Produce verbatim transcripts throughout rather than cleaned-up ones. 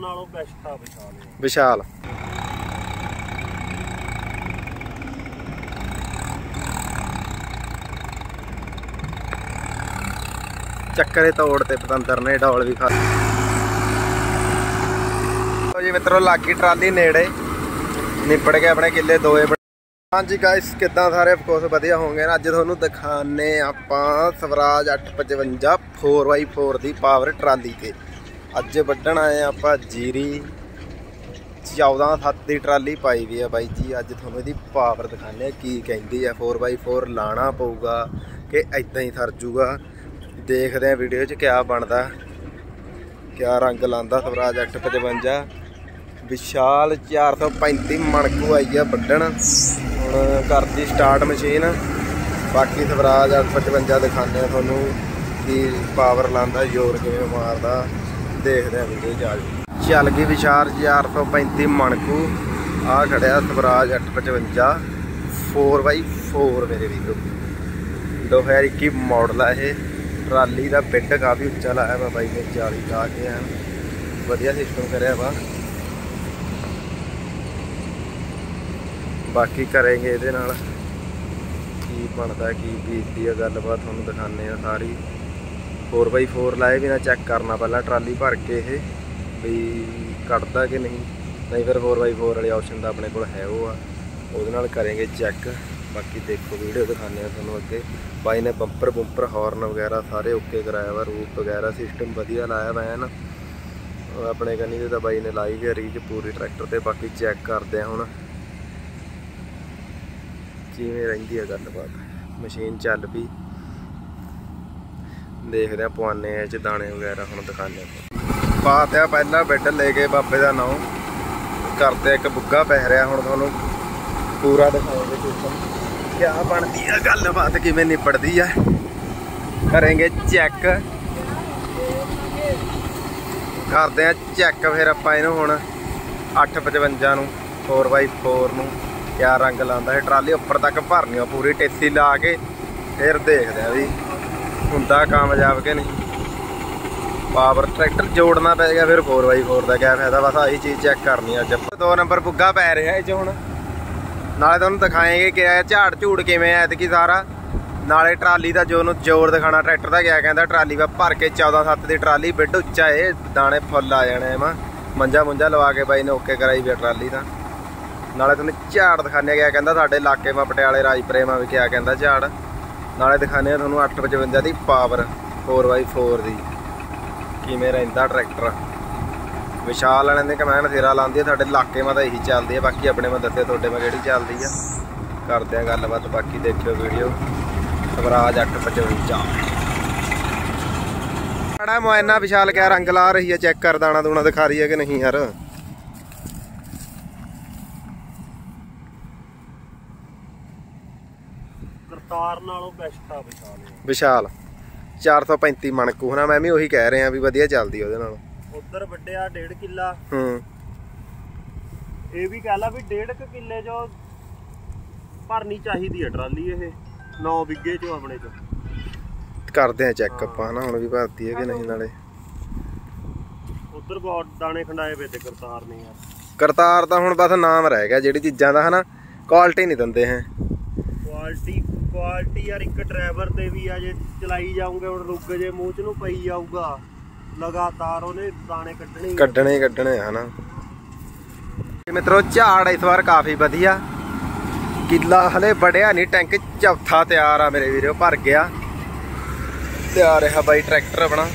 ਨਾਲੋਂ ਬੈਸਟ ਆ ਵਿਸ਼ਾਲ ਵਿਸ਼ਾਲ ਚੱਕਰੇ ਤੋੜ ਤੇ ਪਤੰਦਰ ਨੇ ਡੋਲ ਵੀ ਖਾ ਜੀ ਮਿੱਤਰੋ ਲੱਗੀ ਟਰਾਲੀ ਨੇੜੇ ਨਿਪੜ ਕੇ ਆਪਣੇ ਕਿੱਲੇ ਦੋਏ। हाँ जी गाइस कितना सारे ऑफकोर्स वधिया होंगे ना। अज तुहानूं दिखाने आपां स्वराज अठ पचवंजा फोर बाई फोर की पावर ट्राली ते अज वड्ढण आए आपां जीरी चौदह सत्त की ट्राली पाई हुई है बाई जी। अज तुहानूं इहदी पावर दिखाने की कहंदी है। फोर बाई फोर लाना पऊगा कि इदां ही सर जूगा। देखते हैं वीडियो च क्या बनता क्या रंग लांदा स्वराज अठ पचवंजा विशाल चार सौ पैंती मणकू आई है वड्ढण। हुण करती स्टार्ट मशीन बाकी स्वराज अठ पचवंजा दिखाने थोनू कि पावर लांदा जोर किवें मारदा देखते हैं वीडियो च। चल गई विशाल चार सौ पैंती मणकू आ खड़िया स्वराज अठ पचवंजा फोर बाई फोर मेरे वीरो दो हज़ार इक्की मॉडल है। ट्राली का बिड काफ़ी उच्चा लाया वा बाई ने चाली ला के हैं वधिया सिस्टम कराया वा। बाकी करेंगे ये की बनता की बीतती है गलबात थोड़ा दिखाने सारी। फोर बाई फोर लाए भी ना चैक करना पहला ट्राली भर के ये भी कटदा कि नहीं नहीं फिर फोर बाई फोर वाले ऑप्शन का अपने को है वो आ करेंगे चैक। बाकी देखो वीडियो दिखाने थोड़ा अगे। बाई ने बंपर बुंपर हॉर्न वगैरह सारे ओके कराया वा। रूप वगैरह सिस्टम वधिया लाया वा है ना अपने कनी तो बाई ने लाई गई रीच पूरी ट्रैक्टर से। बाकी चैक करते हैं हुण किवें रहिंदी है गलबात। मशीन चल पई देखते हैं पवाने च दाने वगैरह हुण दिखाने पाते पहला बिड लेके बाबे का नाम करते एक बुग्गा पै रहा। हुण तुहानूं पूरा दिखाएंगे सिस्टम क्या बनती है गलबात किवें निपड़ती है करेंगे चैक करते हैं चैक। फिर आपां इहनूं हुण अठ पचवंजा नूं फोर बाई फोर नूं क्या रंग लांदा है। ट्राली उपर तक भरनी पूरी टेसी ला के फिर देखते हैं भी हुंदा कामयाब कि नहीं। पावर ट्रैक्टर जोड़ना पै गया फिर फोर बाई फोर का क्या फायदा। बस आही चीज़ चैक करनी अज। दो नंबर बुग्गा पै रहा है हुण नाले तुहानूं दिखाएंगे कि झाड़ झूड़ किवें ऐतकी सारा नाले ट्राली का जो जोर दिखाना ट्रैक्टर का क्या कहता। ट्राली का भर के चौदह सत्त की ट्राली बिड उच्चा है दाने फुल आ जाने मा मंजा मुंजा लवा के बाई ने ओके कराई भी ट्राली का। नाले तुहानूं झाड़ दिखाने क्या कहता साडे इलाके में पटियाले राजपुरे में भी क्या कहता झाड़। नाले दिखाने तुहानूं अठ पचवंजा की पावर फोर बाई फोर की किवें रहिंदा ट्रैक्टर। विशाल वाले ने कमैन सिरा लांदी है साडे इलाके में तो यही चलती है। बाकी अपने में दस्सिओ तुहाडे में किहड़ी चलती है करते हैं गलबात। बाकी देखियो वीडियो स्वराज अठ पचवंजा बड़ा मुआयना विशाल क्या रंग ला रही है चेक कर दाना दूना दिखा रही है कि नहीं यार। करतार नालों बेस्ट आ विशाल विशाल चार सौ पैंती मणकू है ना। मैं भी उही कह रहा भी वधिया चलदी ओहदे नाल। उधर वड्डिया डेढ़ किला हूं ये भी कह ला भी डेढ़ किले जो भरनी चाहिए है ट्राली ये नौ बिगे चो अपने चो करते हैं चेक आपां ना हुण भी भरती है कि नहीं। नाले उधर बहुत दाने खंडाए पे ते करतार नहीं यार। करतार तो हुण बस नाम रह गया जिहड़ी चीज़ां दा है ना क्वालिटी नहीं दिंदे हैं। क्वालिटी क्वालिटी यार एक ड्राइवर ते भी आ जे चलाई जाऊंगे हुण रुक जे मूँह च नूं पई जाऊगा लगातार उन्हें दाने कड्ढने कड्ढने ही कड्ढने है ना। मित्रों झाड़ इस बार काफ़ी वधिया किला हले बढ़िया नहीं टैंक चौथा तैयार आ मेरे वीरो भर गया तैयार है बाई ट्रैक्टर अपना।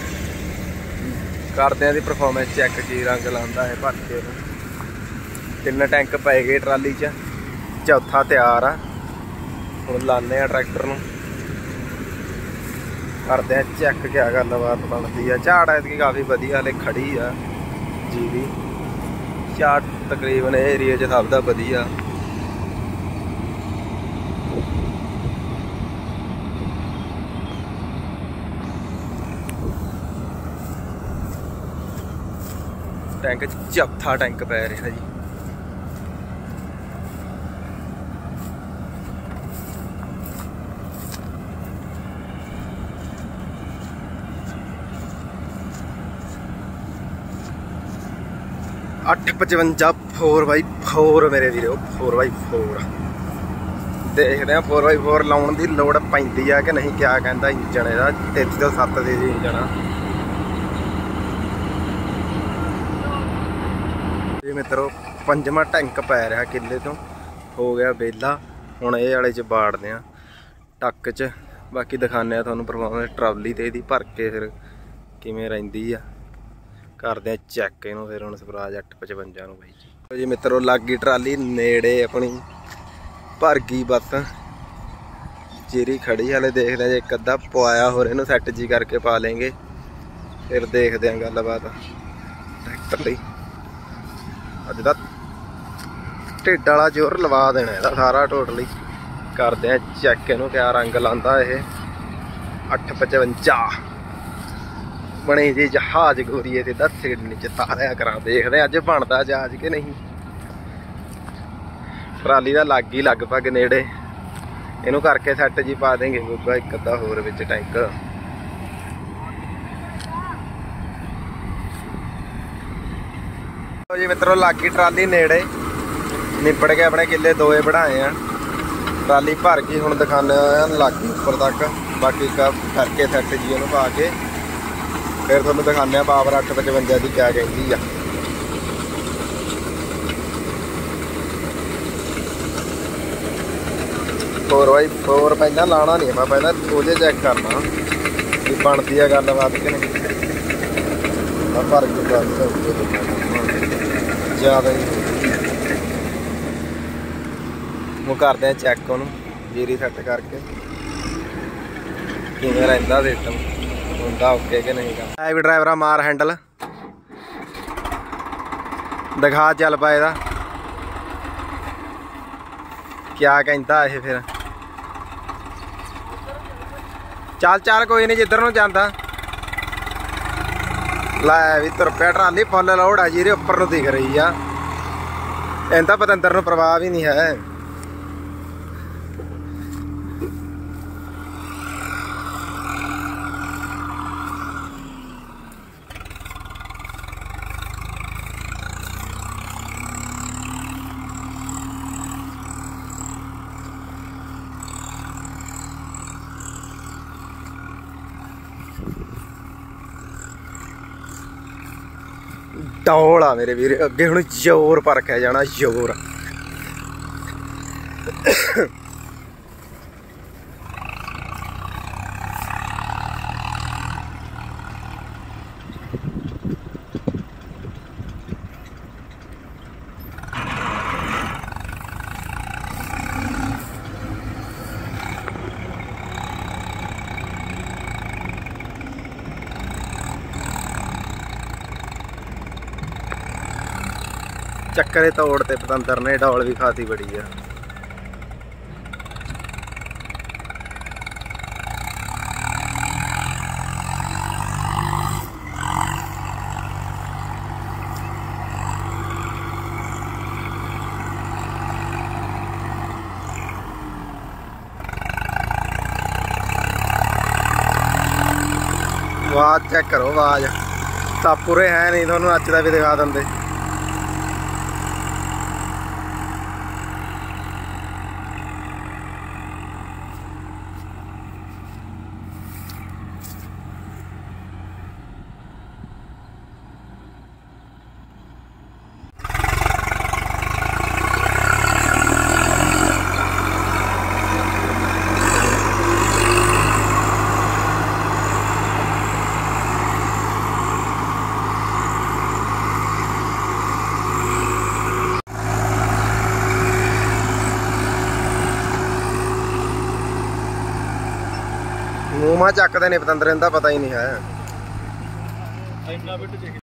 करते हैं परफॉर्मेंस चेक की रंग लांदा है भर के तीन टैंक पै गए ट्राली च चौथा तैयार आ। हुण लाने ट्रैक्टर नूं करते हैं चेक क्या गलबात बनती है। झाड़ ऐतकी काफ़ी वधिया हले खड़ी आ जीरी झाड़ तकरीबन एरिए च सब दा वधिया। टैंक चौथा टैंक पै रहा जी। अठ पचवंजा फोर बाई फोर मेरे वीरो, फोर बाई फोर। देखते हैं फोर बाई फोर लाने की लड़ पैंती है कि नहीं। क्या कहता इंजन ਇਹਦਾ तेती तो सत्त दे जी इंजन आ जी मित्रों। पंजवा टैंक पै रहा किले तो हो गया बेला। हुण ये वाले च बाड़ते हैं टक च। बाकी दिखाने थोनों परफॉर्मेंस ट्राली ते दी भर के फिर किवें रहिंदी आ। करते हैं चैक इनू फिर हुण स्वराज अठ पचवंजा नूं बाई जी। जी मित्रों लग गई ट्राली नेड़े अपनी भर गई बस। जीरी खड़ी हाले देखते हैं एक अद्धा पवाया होर इनू सैट जी करके पा लेंगे फिर देखते हैं गलबात ट्रैक्टर लई। अज दा ढिड वाला जोर लवा देना है सारा टोटली। करते हैं चैक इनू क्या रंग लांदा ये अठ पचवंजा बने जी जहाज गोरीए सीधा सिडनी च तारिया करा। देखते हैं अज बनता जहाज कि नहीं। ट्राली का लग ही लगभग नेड़े इनू करके सैट जी पा देंगे गुग्गा एक अद्धा होर विच टैंक। जी मित्रों लग गई ट्राली नेड़े निपड़ के अपने किले दोए बढ़ाए हैं। ट्राली भर गई हुण दिखाने लग गई उपर तक। बाकी करके सैट जी इनू पा के फिर तुहानूं दिखाने पावर अठ पचवंजा की क्या कहती है। फोर बाई फोर पहला लाना नहीं मैं पहला ओजे चैक करना कि बनती है गलबात कि नहीं। भर के ज़्यादा ही वो करते हैं चैक उन्होंने जीरी सैट करके किवें रहिंदा सिस्टम हुंदा ओके कि नहीं। है भी ड्राइवरा मार हैंडल दिखा चल पाएगा क्या कहता है फिर। चल चल कोई नहीं जिधर नूं जांदा। लै भी तुर पिया ट्राली फुल लोड़ है जीरे उपर नूं दिख रही आ। इनका पतंदर नूं प्रवाह भी नहीं है। डौल आ मेरे वीर अगे हुण जोर परखिया जाना जोर। चक्कर तोड़ते पतंदर ने डौल भी खासी बड़ी है। आवाज चेक करो आवाज सब पूरे है नहीं थोनों अच का भी दिखा देंगे। मूँह चकते नहीं पतंदर इनका पता ही नहीं है।